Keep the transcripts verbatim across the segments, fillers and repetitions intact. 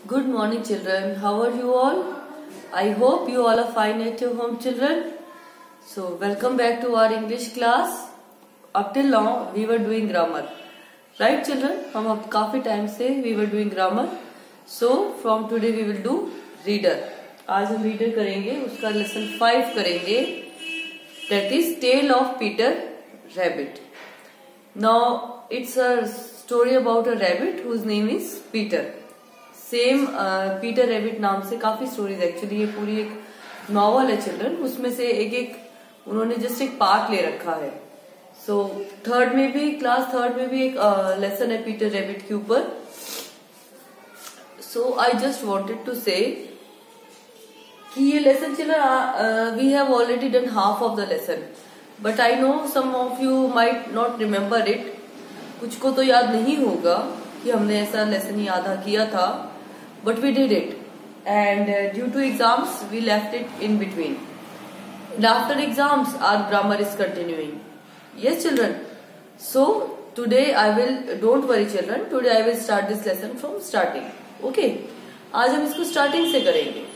Good morning, children. How are you all? I hope you all are fine at your home, children. So, welcome back to our English class. Up till now, we were doing grammar. Right, children? हम अब काफी time से we were doing grammar. So, from today we will do reader. आज हम reader करेंगे, उसका lesson five करेंगे. That is Tale of Peter Rabbit. Now, it's a story about a rabbit whose name is Peter. Same Peter rabbit नाम से काफी stories, actually ये पूरी एक नॉवल है चिल्ड्रन. उसमें से एक एक उन्होंने जस्ट एक पार्ट ले रखा है. सो so, थर्ड में भी, क्लास थर्ड में भी एक लेसन uh, है पीटर रैबिट के ऊपर. So I just wanted to say कि ये lesson children we have already done half of the lesson, but I know some of you might not remember it. कुछ को तो याद नहीं होगा कि हमने ऐसा लेसन ही आधा किया था. But we did it, and uh, due to exams we left it in between. And after exams our grammar is continuing. Yes, children. So today I will, don't worry children, today I will start this lesson from starting. Okay? आज हम इसको starting से करेंगे.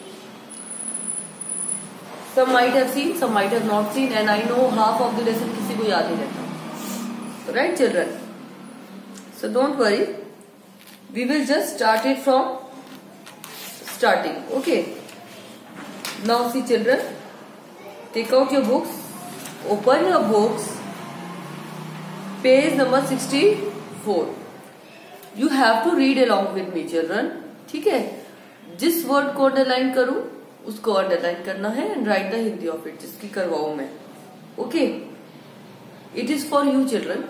Some might have seen, some might have not seen, and I know half of the lesson किसी को याद नहीं रहता. Right, children? So don't worry. We will just start it from starting. Okay, now see children, take out your books, open your books, page number sixty-four. You have to read along with me children. ठीक है, जिस word को underline करूं उसको underline करना है and write the Hindi of it, जिसकी करवाऊं मैं. Okay, it is for you children.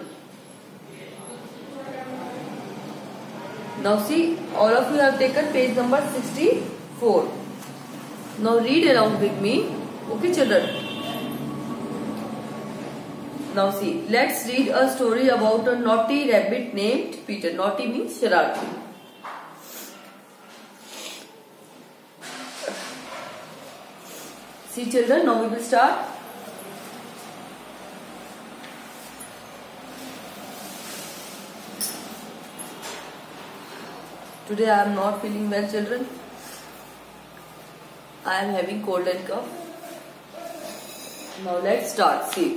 Now see, all of you have taken page number sixty-four. Now read along with me. Okay children. Now see, let's read a story about a naughty rabbit named Peter. Naughty means shararati. See children, now we will start. Today I am not feeling well children. I am having cold and cough. Now let's start. See.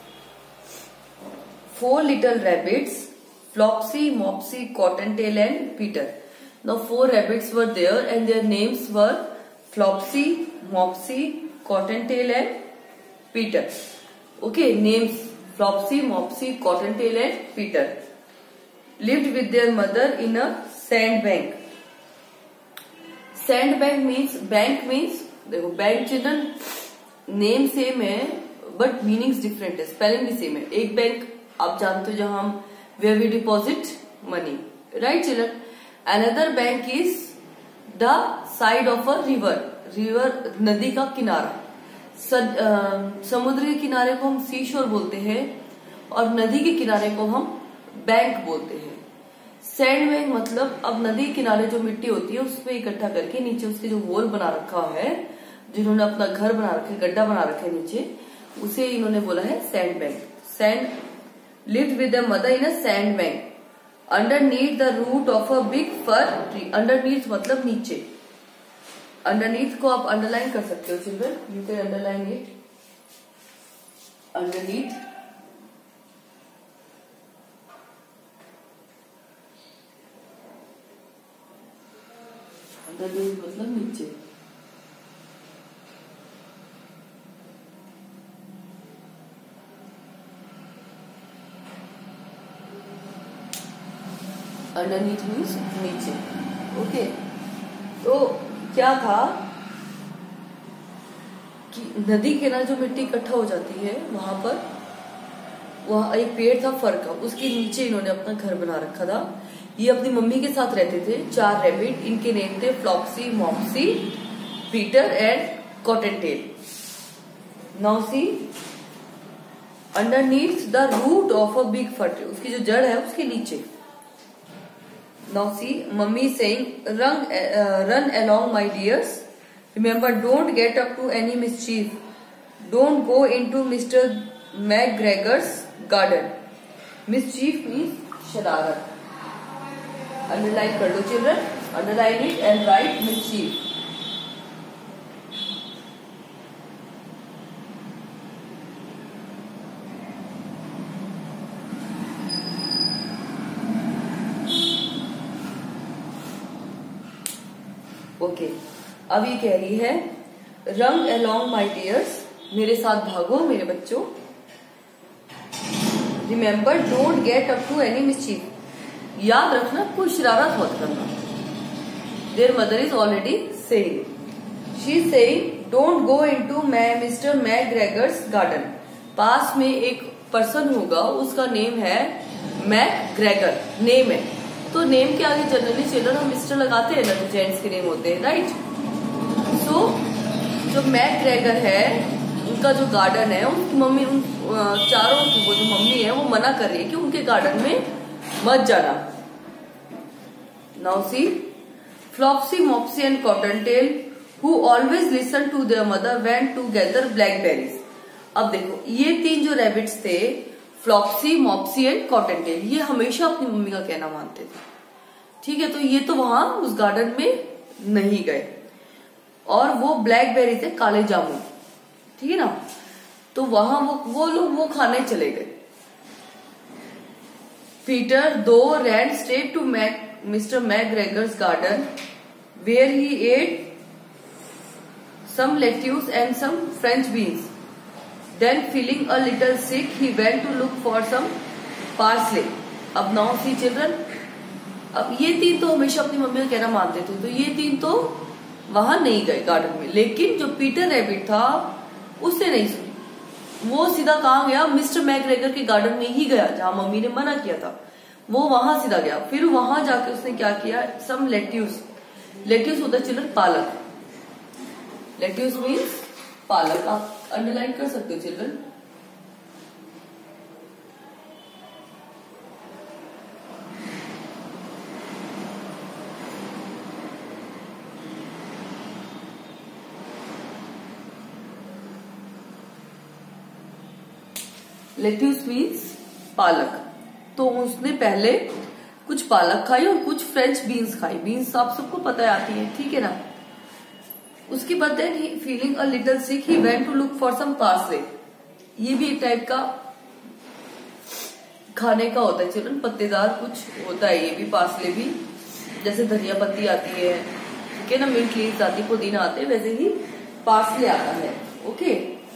Four little rabbits, Flopsy, Mopsy, Cottontail and Peter. Now four rabbits were there and their names were Flopsy, Mopsy, Cottontail and Peter. Okay, names Flopsy, Mopsy, Cottontail and Peter. Lived with their mother in a sand bank. Sand bank means, bank means, देखो bank children name same है but meanings different है, spelling भी same है. एक bank आप जानते हो जहां हम where we deposit money, right children. Another bank is the side of a river. River नदी का किनारा. समुद्र के किनारे को हम सी शोर बोलते हैं और नदी के किनारे को हम बैंक बोलते हैं. सैंड बैंक मतलब अब नदी किनारे जो मिट्टी होती है उसमें इकट्ठा करके नीचे उसके जो होल बना रखा है, जिन्होंने अपना घर बना रखा है, गड्ढा बना रखा है नीचे, उसे इन्होंने बोला है sand bank. Sand lived with the mother in a sand bank underneath the root of a big fir tree. Underneath मतलब नीचे. अंडरनीथ को आप अंडरलाइन कर सकते हो children. You can underline it. Underneath मतलब नीचे. अंडरनीथ मीन्स नीचे. ओके, तो क्या था कि नदी के ना जो मिट्टी इकट्ठा हो जाती है वहां पर, वहां एक पेड़ था फर का, उसके नीचे इन्होंने अपना घर बना रखा था. ये अपनी मम्मी के साथ रहते थे. चार रैबिट, इनके नेम थे Flopsy, Mopsy, Peter and Cottontail. Now see, underneath the root of a big fir tree, उसकी जो जड़ है उसके नीचे. नाउ सी, mummy saying run run along my dears, remember don't get up to any mischief, don't go into mister McGregor's garden. Mischief means शरारत. Underline कर लो children. Underline it and write mischief. Okay okay. अब ये कह रही है run along माई dears, मेरे साथ भागो मेरे बच्चों। Remember don't get up to any mischief, याद रखना कोई शरारत मत करना। Their mother is already saying, she is saying don't go into mister McGregor's garden. पास में एक पर्सन होगा, उसका नेम है मैकग्रेगर, नेम है, तो नेम के आगे जनरली चिल्ड्रन हम मिस्टर लगाते हैं ना, जो जेंट्स के नेम होते हैं, राइट। सो so, जो मैकग्रेगर है उनका जो गार्डन है, उनकी मम्मी उन चारों की वो जो मम्मी है वो मना कर रही है कि उनके गार्डन में मत जाना। Now see Flopsy, Mopsy and Cottontail who always listen to their mother went to gather blackberries. अब देखो ये तीन जो रैबिट्स थे, फ्लॉप्सी, मॉप्सी एंड कॉटनटेल, ये हमेशा अपनी मम्मी का कहना मानते थे, ठीक है। तो ये तो वहां उस गार्डन में नहीं गए, और वो ब्लैकबेरी थे, काले जामुन, ठीक है ना, तो वहां वो वो लोग वो खाने चले गए। Peter though ran straight to Mac mister McGregor's garden where he ate some lettuce and some French beans. Then feeling a little sick, he went to look for some parsley. अब now see children, अब ये तीन तो हमेशा अपनी mummy का कहना मानते थे, तो ये तीन तो वहां नहीं गए गार्डन में। लेकिन जो पीटर रैबिट था उसने नहीं सुनी, वो सीधा कहाँ गया, मिस्टर मैकग्रेगर के गार्डन में ही गया जहां मम्मी ने मना किया था, वो वहां सीधा गया। फिर वहां जाके उसने क्या किया, सम लेट्यूस, लेट्यूस होता है चिल्ड्रन पालक, लेट्यूस मीन्स पालक, आप अंडरलाइन कर सकते हो चिल्ड्रन। लेट्यूस मीन्स पालक, तो उसने पहले कुछ पालक खाई और कुछ फ्रेंच बीन्स खाई। बीन्स आप सबको पता आती है, ठीक है ना। उसके बाद then he feeling a little sick he went to look for some parsley. ये भी एक टाइप का खाने का होता है चिल्ड्रन, पत्तेदार कुछ होता है ये भी, पार्सले भी, जैसे धनिया पत्ती आती है, ठीक है ना, मिंट लीव्स आती है, पुदीना आते हैं, वैसे ही पार्सले आता है। ओके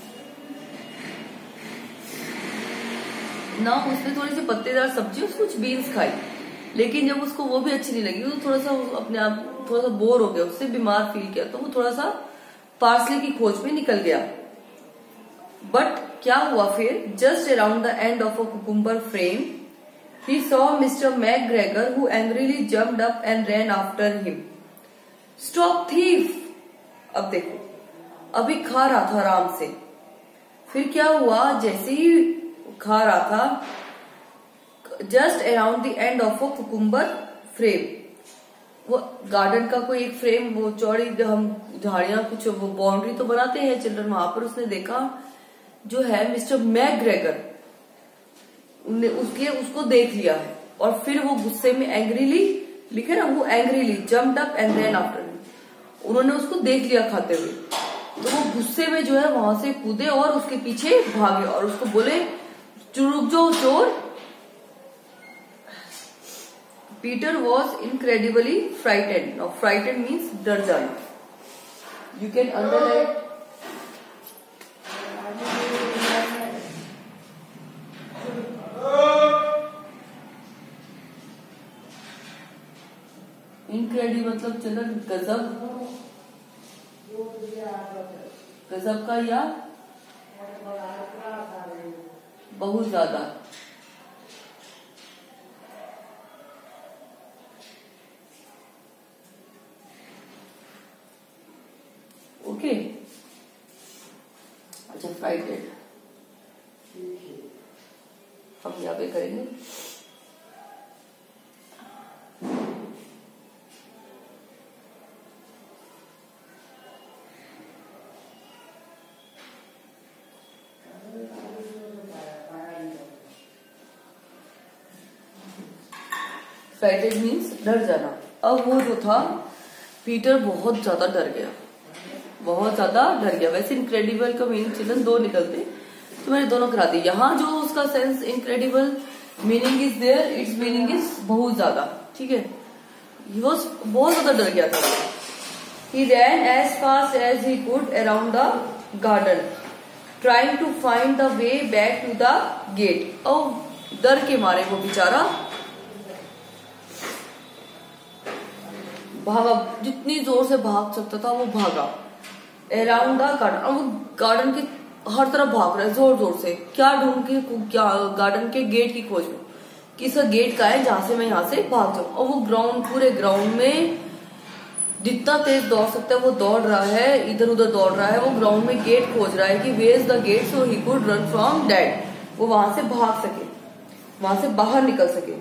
ना, उसने थोड़ी सी पत्तेदार सब्जी और कुछ बीन्स खाई, लेकिन जब उसको वो भी अच्छी नहीं लगी, तो थोड़ा सा अपने आप थोड़ा सा बोर हो गया, उससे बीमार फील किया, तो वो थोड़ा सा पार्सले की खोज में निकल गया। बट क्या हुआ फिर, just around the end of a cucumber frame he saw mister McGregor who angrily jumped up and ran after him. Stop thief. अब देखो, अभी खा रहा था आराम से, फिर क्या हुआ, जैसे ही खा रहा था, just around the end of a cucumber frame, वो गार्डन का कोई एक फ्रेम, वो चौड़ी हम झाड़ियां कुछ वो बाउंड्री तो बनाते हैं चिल्ड्रन, वहां पर उसने देखा जो है मिस्टर मैकग्रेगर, उसके उसको देख लिया है, और फिर वो गुस्से में एंग्रीली, लिखे ना वो angrily jumped up and ran after him, उन्होंने उसको देख लिया खाते हुए, तो वो गुस्से में जो है वहां से कूदे और उसके पीछे भागे और उसको बोले रुक जाओ चोर। Peter was incredibly frightened. Now, frightened means डर जाना. You can underline. Incredible मतलब चलो गजब, गजब का या बहुत ज्यादा। ओके, अच्छा फ्राइडेड हम यहाँ पे करेंगे। फ्राइडेड मीन्स डर जाना। अब वो जो था पीटर बहुत ज्यादा डर गया, बहुत ज्यादा डर गया। वैसे इनक्रेडिबल का मीनिंग चिल्ड्रन दो निकलते, तो मैंने दोनों करा दी। यहाँ जो उसका sense incredible meaning is there, it's meaning is बहुत ज्यादा, ठीक है। ही वॉज बहुत ज्यादा डर गया था। He ran as fast as he could around the garden trying to find the way back to the gate. और डर के मारे वो बेचारा भागा, जितनी जोर से भाग सकता था वो भागा अराउंड द गार्डन। और वो गार्डन के हर तरफ भाग रहा है जोर जोर से, क्या ढूंढ के, क्या गार्डन के गेट की खोज में, किस गेट का है जहां से मैं यहाँ से भाग जाऊं। और वो ग्राउंड, पूरे ग्राउंड में जितना तेज दौड़ सकता है वो दौड़ रहा है, इधर उधर दौड़ रहा है। वो ग्राउंड में गेट खोज रहा है कि where is the gate so he could run from that, वो वहां से भाग सके, वहां से बाहर निकल सके।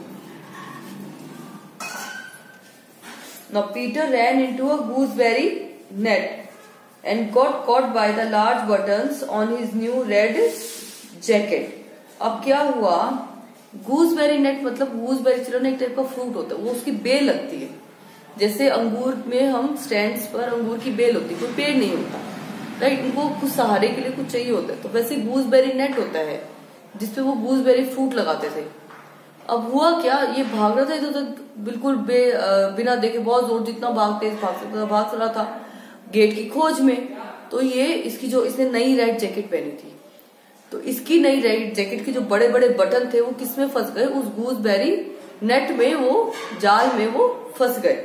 Now Peter ran into a gooseberry net and got caught by the large buttons on his new red jacket. अब क्या हुआ, गूसबेरी नेट मतलब गूसबेरी चिल्ड्रन एक टाइप का फ्रूट होता है, वो उसकी बेल लगती है। जैसे अंगूर में हम स्टैंड्स पर अंगूर की बेल होती है, कोई पेड़ नहीं होता, राइट, उनको कुछ सहारे के लिए कुछ चाहिए होता है। तो वैसे गूसबेरी नेट होता है जिसपे वो गूसबेरी फ्रूट लगाते थे। अब हुआ क्या, ये भाग रहा था इधर उधर बिल्कुल बे बिना देखे, बहुत जोर, जितना भाग तेज भाग सकता था भाग रहा था गेट की खोज में। तो ये इसकी जो, इसने नई रेड जैकेट पहनी थी, तो इसकी नई रेड जैकेट के जो बड़े बड़े बटन थे वो किसमें फंस गए, उस गूसबेरी नेट में, वो जाल में वो फंस गए।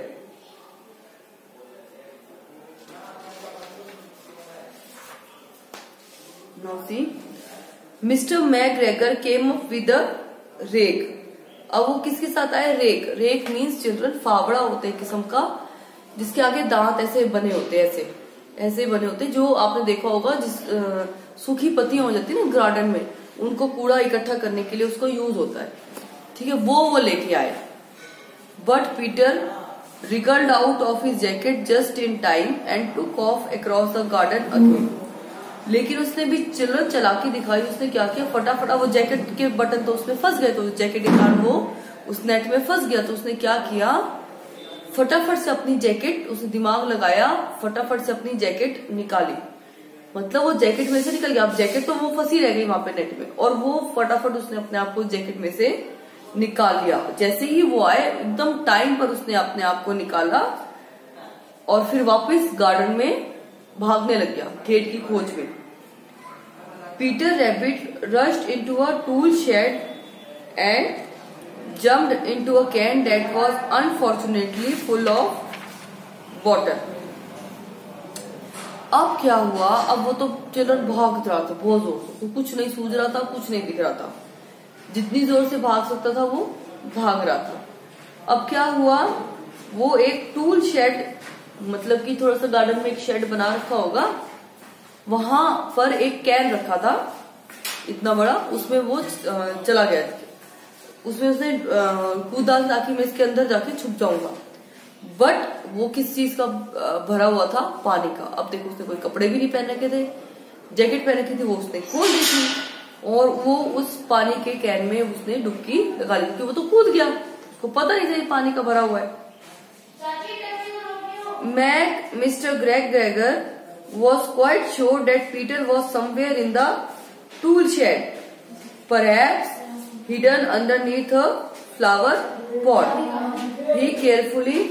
Now see mister McGregor came up with a rake. अब वो किसके साथ आए, रेक। रेक मीन्स चिल्ड्रन फावड़ा होते हैं किस्म का, जिसके आगे दांत ऐसे बने होते हैं, ऐसे ऐसे बने होते हैं, जो आपने देखा होगा जिस आ, सूखी पत्तियां हो जाती है ना गार्डन में, उनको कूड़ा इकट्ठा करने के लिए उसको यूज होता है, ठीक है, वो वो लेके आए। But Peter wriggled out of his jacket just in time and took off across the garden again. लेकिन उसने भी चिल्ड्रन चालाकी दिखाई, उसने क्या किया, फटाफटा वो जैकेट के बटन तो उसमें फंस गए, तो जैकेट के कारण वो उस नेट में फंस गया। तो उसने क्या किया, फटाफट से अपनी जैकेट, उसने दिमाग लगाया, फटाफट से अपनी जैकेट निकाली। मतलब वो जैकेट में से निकल गया, अब जैकेट तो वो फंसी रह गई वहां पे नेट में, और वो फटाफट उसने अपने आप को जैकेट में से निकाल लिया। जैसे ही वो आए एकदम टाइम पर उसने अपने आप को निकाला और फिर वापस गार्डन में भागने लग गया गेट की खोज में। Peter rabbit rushed into a tool shed and jumped into a can that was unfortunately full of water. अब क्या हुआ, अब वो तो चिल्ड्रन भाग रहा था बहुत जोर से, वो कुछ नहीं सूझ रहा था, कुछ नहीं दिख रहा था, जितनी जोर से भाग सकता था वो भाग रहा था। अब क्या हुआ, वो एक टूल शेड, मतलब कि थोड़ा सा गार्डन में एक शेड बना रखा होगा, वहां पर एक कैन रखा था इतना बड़ा, उसमें वो चला गया था, उसमें उसने कूदा ताकि मैं इसके अंदर जाके छुप जाऊंगा। बट वो किस चीज का भरा हुआ था, पानी का। अब देखो उसने कोई कपड़े भी नहीं पहन रखे थे, जैकेट पहन रखी थी वो उसने खोल दी थी, और वो उस पानी के कैन में उसने डुबकी लगा ली, क्योंकि वो तो कूद गया, उसको पता नहीं था ये पानी का भरा हुआ है। Mac mister Greg Gregor was quite sure that Peter was somewhere in the tool shed, perhaps hidden underneath a flower pot. He carefully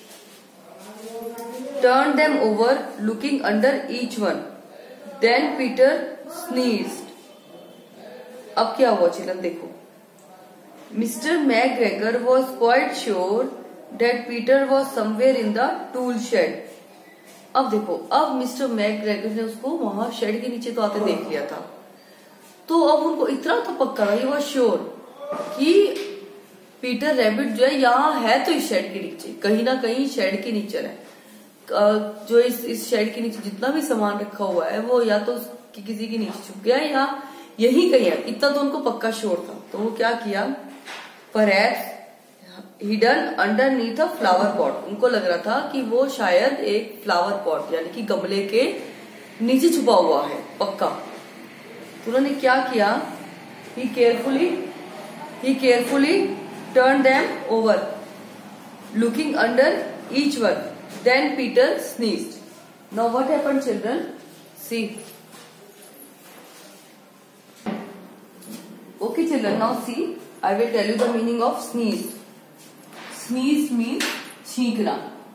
turned them over, looking under each one. Then Peter sneezed. अब क्या हुआ children देखो, mister McGregor was quite sure that Peter was somewhere in the tool shed. अब देखो, अब mister McGregor ने उसको वहां शेड के नीचे तो आते देख लिया था, तो अब उनको इतना तो पक्का था, ये वो श्योर कि पीटर रैबिट जो है यहाँ है, तो इस शेड के नीचे कहीं ना कहीं शेड के नीचे है, जो इस इस शेड के नीचे जितना भी सामान रखा हुआ है वो या तो कि किसी के नीचे छुप गया है या यही कहीं है, इतना तो उनको पक्का श्योर था। तो वो क्या किया, perhaps hidden underneath a flower pot, उनको लग रहा था कि वो शायद एक फ्लावर पॉट यानी कि गमले के नीचे छुपा हुआ है पक्का। तो उन्होंने क्या किया, he carefully he carefully turn them over, looking under each one. Then Peter sneezed. Now what happened, children? See. Okay, children, now see. I will tell you the meaning of sneeze. Sneeze means छींकना.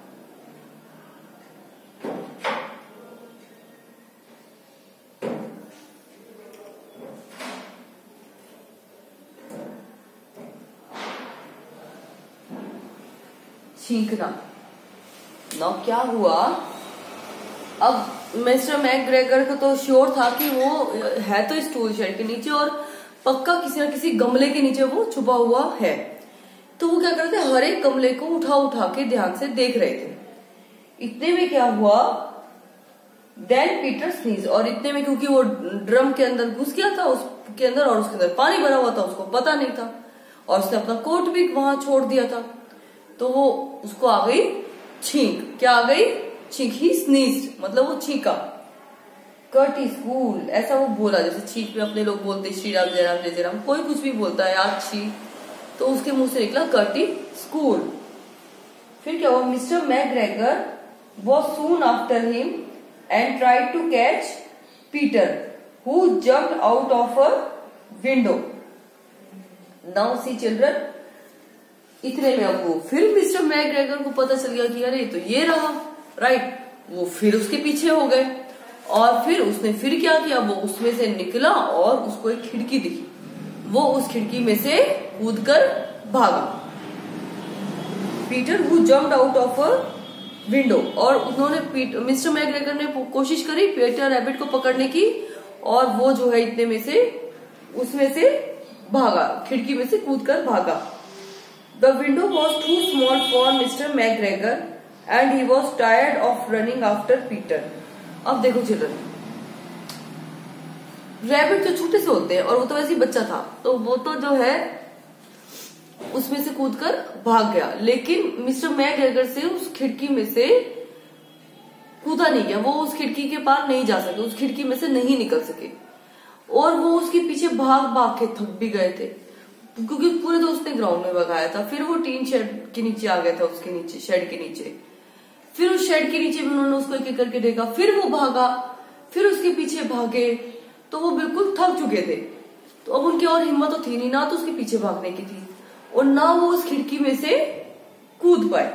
छींकना. ना क्या हुआ, अब mister McGregor को तो sure था कि वो है तो इस टूल शेड के नीचे और पक्का किसी न किसी गमले के नीचे वो छुपा हुआ है. तो वो क्या करते, हर एक गमले को उठा उठा के ध्यान से देख रहे थे. इतने में क्या हुआ, देन पीटर स्नीज. और इतने में क्योंकि वो ड्रम के अंदर घुस गया था उसके अंदर और उसके अंदर पानी भरा हुआ था, उसको पता नहीं था और उसने अपना कोट भी वहां छोड़ दिया था. तो वो उसको आ गई छींक. क्या आ गई? छींक. ही स्नीज मतलब वो छींका. कर्टी स्कूल ऐसा वो बोला जैसे छींक में अपने लोग बोलते श्री राम जय राम जय जय राम, कोई कुछ भी बोलता है आज छी, तो उसके मुंह से निकला कर्टी स्कूल. फिर क्या हुआ, mister McGregor was soon after him and tried to catch Peter who jumped out of a window. Now see children, इतने में अब वो फिर मिस्टर मैकग्रेगर को पता चल गया कि अरे तो ये रहा, राइट. वो फिर उसके पीछे हो गए और फिर उसने फिर क्या किया, वो उसमें से निकला और उसको एक खिड़की दिखी. वो उस खिड़की में से कूदकर भागा. Peter who jumped out of a window. और उन्होंने मिस्टर मैकग्रेगर ने कोशिश करी पीटर रैबिट को पकड़ने की और वो जो है इतने में से उसमें से भागा, खिड़की में से कूदकर भागा. The window was too small for Mister McGregor and he was tired of running after Peter. अब देखो चिल्ड्रन, रैबिट जो छोटे से होते हैं और वो तो वैसे ही बच्चा था, तो वो तो जो है उसमें से कूदकर भाग गया, लेकिन मिस्टर मैकग्रेगर से उस खिड़की में से कूदा नहीं गया. वो उस खिड़की के पार नहीं जा सके, उस खिड़की में से नहीं निकल सके और वो उसके पीछे भाग भाग के थक भी गए थे क्योंकि पूरे तो उसने ग्राउंड में भगाया था. फिर वो टीन शेड के नीचे आ गया था, उसके नीचे शेड के नीचे. फिर उस शेड के नीचे भी उन्होंने उसको एक एक करके देखा. फिर वो भागा, फिर उसके पीछे भागे, तो वो बिल्कुल थक चुके थे. तो अब उनकी और हिम्मत तो थी नहीं, ना तो उसके पीछे भागने की थी और ना वो उस खिड़की में से कूद पाए.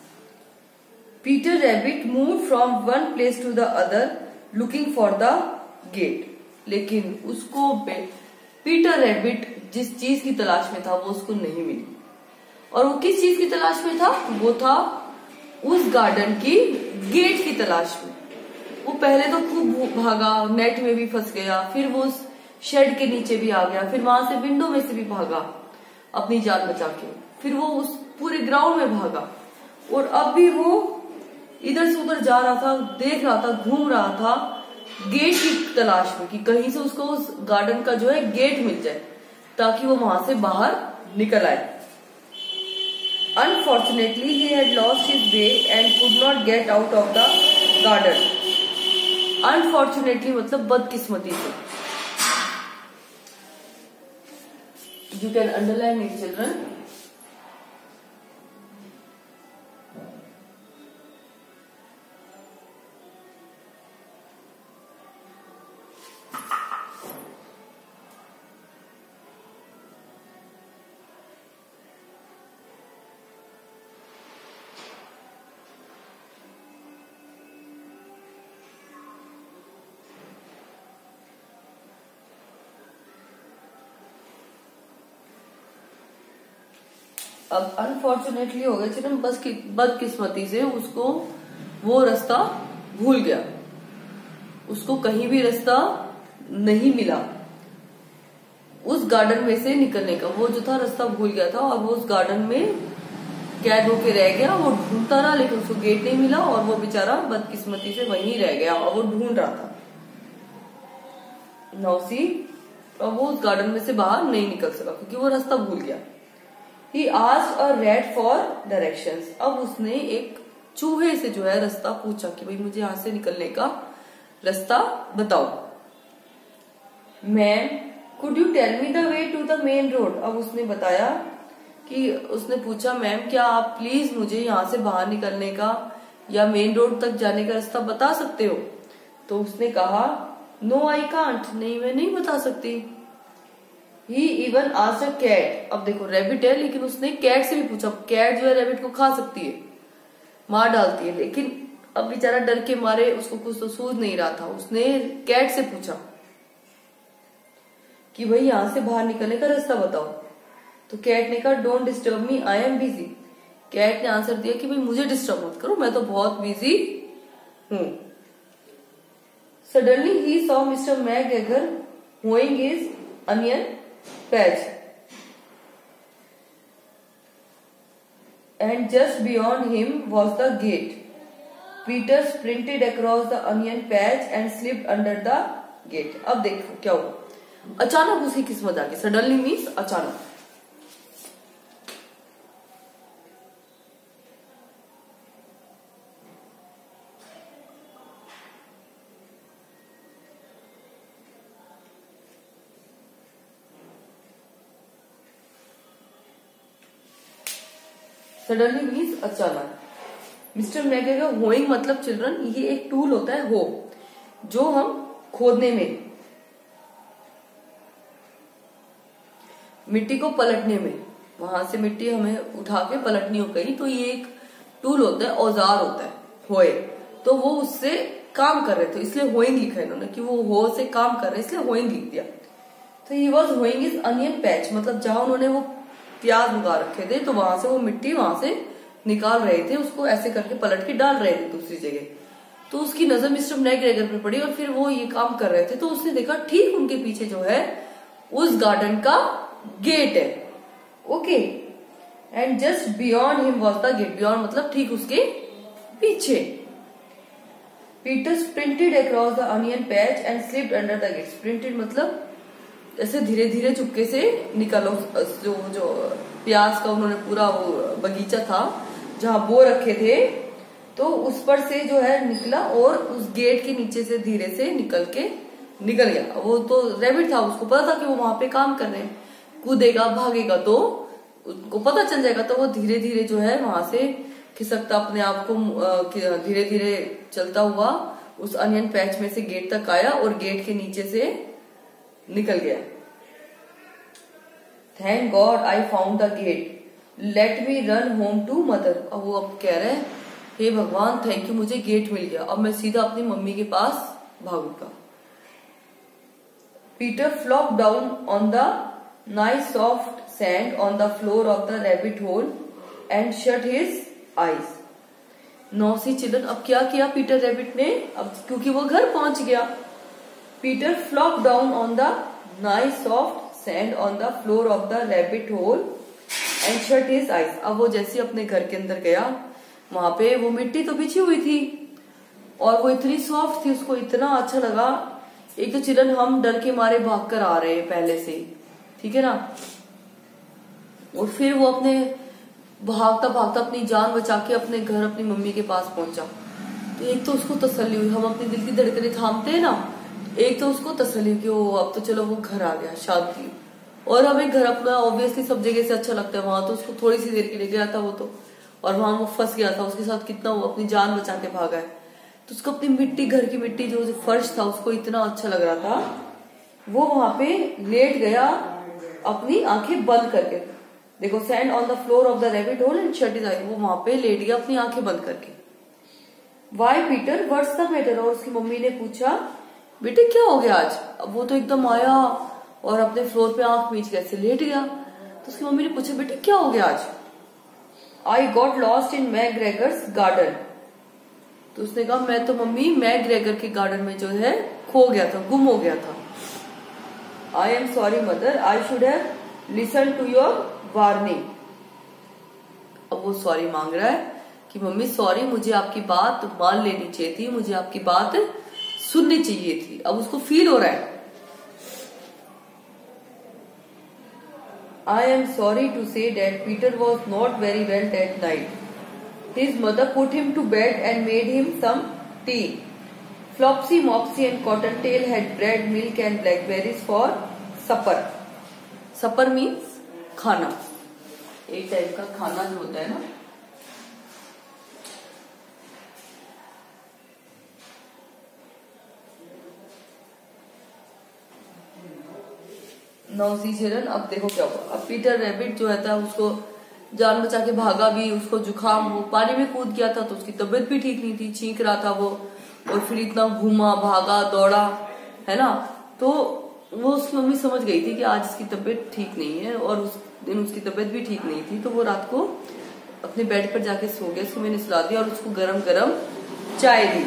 Peter rabbit move from one place to the other looking for the gate. लेकिन उसको पीटर रैबिट जिस चीज की तलाश में था वो उसको नहीं मिली. और वो किस चीज की तलाश में था? वो था उस गार्डन की गेट की तलाश में. वो पहले तो खूब भागा, नेट में भी फंस गया, फिर वो उस शेड के नीचे भी आ गया, फिर वहां से विंडो में से भी भागा अपनी जान बचा के, फिर वो उस पूरे ग्राउंड में भागा और अब भी वो इधर से उधर जा रहा था, देख रहा था, घूम रहा था गेट की तलाश में कि कहीं से उसको उस गार्डन का जो है गेट मिल जाए ताकि वो वहां से बाहर निकल आए. Unfortunately, he had lost his way and could not get out of the garden. Unfortunately मतलब बदकिस्मती से. You can underline it, children. अब अनफॉर्चुनेटली हो गया चिल्ड्रन, बस की बदकिस्मती से उसको वो रास्ता भूल गया, उसको कहीं भी रास्ता नहीं मिला उस गार्डन में से निकलने का. वो जो था रास्ता भूल गया था और वो उस गार्डन में कैद होके रह गया. वो ढूंढता रहा लेकिन उसको गेट नहीं मिला और वो बेचारा बदकिस्मती से वहीं रह गया और वो ढूंढ रहा था. नौसी और वो उस गार्डन में से बाहर नहीं निकल सका क्योंकि वो रास्ता भूल गया. He asked a rat for directions. अब उसने एक चूहे से जो है रास्ता पूछा कि भाई मुझे यहां से निकलने का रास्ता बताओ. Ma'am, could you tell me the way to the main road? अब उसने बताया कि उसने पूछा मैम क्या आप प्लीज मुझे यहाँ से बाहर निकलने का या मेन रोड तक जाने का रास्ता बता सकते हो। तो उसने कहा नो आई कांट, नहीं मैं नहीं बता सकती। He even asked a cat, अब देखो रैबिट है लेकिन उसने कैट से भी पूछा। कैट जो है रैबिट को खा सकती है, मार डालती है, लेकिन अब बेचारा डर के मारे उसको कुछ तो सूझ नहीं रहा था। उसने कैट से पूछा कि भाई यहां से बाहर निकलने का रास्ता बताओ। तो कैट ने कहा don't disturb me I am busy. Cat ने आंसर दिया कि भाई मुझे डिस्टर्ब मत करो, मैं तो बहुत बिजी हूं। Suddenly he saw mister McGregor hoeing his onion patch and just beyond him was the gate. Peter sprinted across the onion patch and slipped under the gate. अब देखो क्या हुआ, अचानक उसकी किस्मत आ गई। सडनली मीन्स अचानक। सडनली मीन्स अचानक। मिस्टर मैकग्रेगर होइंग मतलब चिल्ड्रन, ये एक टूल होता है हो, जो हम खोदने में, मिट्टी को पलटने में, वहां से मिट्टी हमें उठा के पलटनी हो गई तो ये एक टूल होता है, औजार होता है होए। तो वो उससे काम कर रहे थे इसलिए होइंग लिखा है इन्होंने कि वो हो से काम कर रहे इसलिए होइंग लिख दिया। तो he was hoeing is onion patch, मतलब जहां उन्होंने वो प्याज उगा रखे थे तो वहां से वो मिट्टी वहां से निकाल रहे थे, उसको ऐसे करके पलट के डाल रहे थे दूसरी जगह। तो उसकी नजर मिस्टर मैकग्रेगर पे पड़ी और फिर वो ये काम कर रहे थे तो उसने देखा ठीक उनके पीछे जो है उस गार्डन का गेट है। Okay, and just beyond him was the gate. Beyond मतलब ठीक उसके पीछे। Peter sprinted across the onion patch and slipped under the gate. Sprinted मतलब ऐसे धीरे धीरे चुपके से निकलो। जो जो प्याज का उन्होंने पूरा वो बगीचा था जहां बो रखे थे तो उस पर से जो है निकला और उस गेट के नीचे से धीरे से निकल के निकल गया। वो तो रैबिट था, उसको पता था कि वो वहां पे काम कर रहे हैं, कूदेगा भागेगा तो उनको पता चल जाएगा। तो वो धीरे धीरे जो है वहां से खिसकता अपने आप को धीरे धीरे चलता हुआ उस अनियन पैच में से गेट तक आया और गेट के नीचे से निकल गया। Thank God I found the gate, let me run home to mother. अब वो अब कह रहे हैं हे भगवान थैंक यू, मुझे गेट मिल गया, अब मैं सीधा अपनी मम्मी के पास भागूंगा। Peter flop down on the nice soft sand on the floor of the rabbit hole and shut his eyes. Now see children, अब क्या किया पीटर रैबिट ने, अब क्योंकि वो घर पहुंच गया। Peter flop down on the nice soft sand on the floor of the rabbit hole and shut his eyes. अब वो जैसे अपने घर के अंदर गया, वहां पे वो मिट्टी तो बिछी हुई थी और वो इतनी सॉफ्ट थी, उसको इतना अच्छा लगा। एक तो चिल्ड्रन हम डर के मारे भाग कर आ रहे हैं पहले से, ठीक है ना, और फिर वो अपने भागता भागता अपनी जान बचा के अपने घर अपनी मम्मी के पास पहुंचा। तो एक तो उसको तसल्ली हुई, हम अपने दिल की धड़कनें थामते हैं ना, एक तो उसको तसल्ली कि वो अब तो चलो वो घर आ गया, शांति। और हमें घर अपना ऑब्वियसली सब जगह से अच्छा लगता है, वहां तो उसको थोड़ी सी देर के लिए गया था वो तो, और वहां वो फंस गया था, उसके साथ कितना वो अपनी जान बचा के भागा है। तो उसको अपनी मिट्टी, घर की मिट्टी जो फर्श था उसको इतना अच्छा लग रहा था, वो वहां पे लेट गया अपनी आंखें बंद करके। देखो sand on the floor of the rabbit hole and shut his eye, वो वहां पे लेट गया अपनी आंखें बंद करके। Why Peter what's the matter, और उसकी मम्मी ने पूछा बेटे क्या हो गया आज। अब वो तो एकदम आया और अपने फ्लोर पे आंख मीच के ऐसे लेट गया। तो उसकी मम्मी ने पूछा बेटे क्या हो गया आज। I got lost in McGregor's garden. तो उसने कहा मैं तो मम्मी मैकग्रेगर के गार्डन में जो है खो गया था, गुम हो गया था। I am sorry mother, I should have listen to your warning. अब वो सॉरी मांग रहा है कि मम्मी सॉरी, मुझे आपकी बात मान लेनी चाहिए थी, मुझे आपकी बात सुननी चाहिए थी। अब उसको फील हो रहा है। I am sorry to say that Peter was not very well that night. His mother put him to bed and made him some tea. Flopsy, Mopsy and Cottontail had bread, milk and blackberries for supper. Supper means खाना. एक type का खाना जो होता है ना, नौजी children. अब देखो क्या हुआ। अब पीटर रैबिट जो है था उसको जान बचा के भागा भी, उसको जुकाम, वो पानी में कूद गया था तो उसकी तबीयत भी ठीक नहीं थी, चीख रहा था वो, और फिर इतना घूमा भागा दौड़ा, है ना। तो वो उसकी मम्मी समझ गई थी कि आज इसकी तबीयत ठीक नहीं है, और उस दिन उसकी तबीयत भी ठीक नहीं थी। तो वो रात को अपने बेड पर जाके सो गया, उसको मैंने सुला दिया और उसको गरम गरम चाय दी,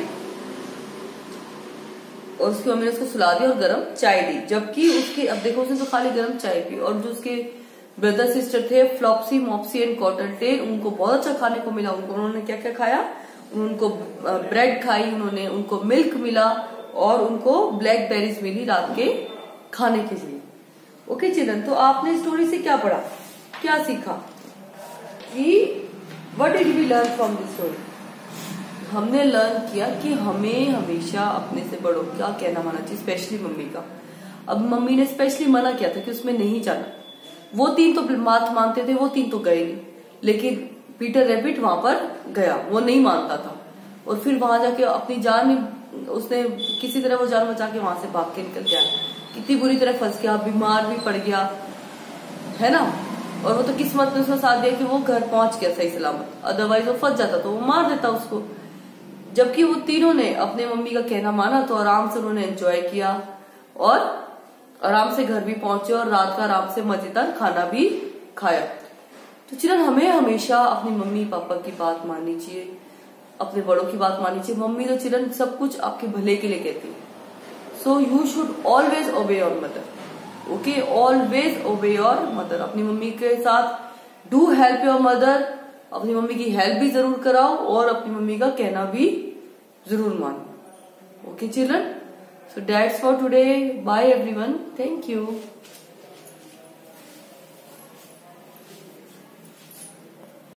और उसकी मम्मी ने उसको सुला दिया और गरम चाय दी। जबकि उसके, अब देखो उसने तो खाली गरम चाय पी, और जो उसके ब्रदर सिस्टर थे फ्लॉप्सी, मॉप्सी एंड कॉटरटेल, उनको बहुत अच्छा खाने को मिला। उनको उन्होंने क्या क्या खाया, उनको ब्रेड खाई उन्होंने, उनको मिल्क मिला, और उनको ब्लैकबेरीज मिली रात के खाने के लिए। ओके चिल्ड्रन, तो आपने स्टोरी से क्या पढ़ा, क्या सीखा कि what did we learn from this story. हमने लर्न किया कि हमें हमेशा अपने से बड़ों का कहना मानना चाहिए, स्पेशली मम्मी का। अब मम्मी ने स्पेशली मना किया था कि उसमें नहीं जाना। वो तीन तो बात मानते थे, वो तीन तो गए नहीं, लेकिन पीटर रैबिट वहां पर गया, वो नहीं मानता था, और फिर वहां जाके अपनी जान, उसने किसी तरह वो जान बचा के वहां से भाग के निकल गया। कितनी बुरी तरह फंस गया, बीमार भी पड़ गया, है ना। और वो तो किस्मत ने उसका साथ दिया कि वो घर पहुंच गया सही सलामत, अदरवाइज वो फंस जाता तो वो मार देता उसको। जबकि वो तीनों ने अपने मम्मी का कहना माना, तो आराम से उन्होंने एंजॉय किया और आराम से घर भी पहुंचे, और रात का आराम से मजेदार खाना भी खाया। तो चिल्ड्रन, हमें हमेशा अपनी मम्मी पापा की बात माननी चाहिए, अपने बड़ों की बात माननी चाहिए। मम्मी तो चिल्ड्रन सब कुछ आपके भले के लिए कहती है। So you should always obey your mother. Okay, always obey your mother. अपनी मम्मी के साथ डू हेल्प योर मदर, अपनी मम्मी की हेल्प भी जरूर कराओ, और अपनी मम्मी का कहना भी जरूर मानो। Okay children, so that's for today. Bye everyone. Thank you.